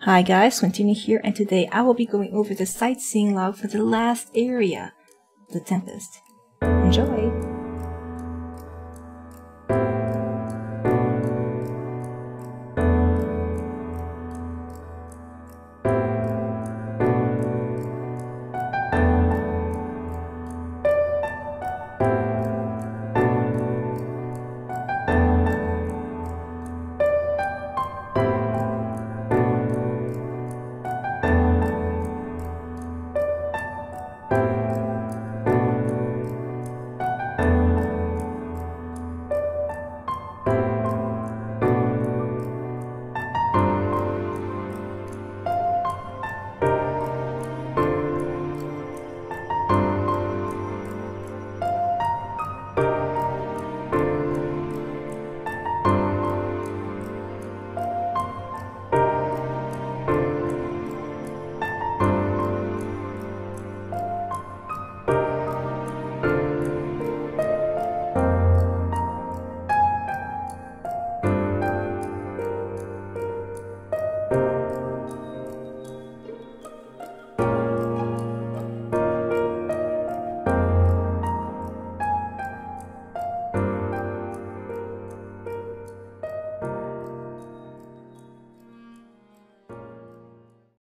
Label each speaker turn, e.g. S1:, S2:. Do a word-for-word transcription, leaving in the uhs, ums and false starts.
S1: Hi guys, Continue here, and today I will be going over the sightseeing log for the last area, the Tempest. Enjoy!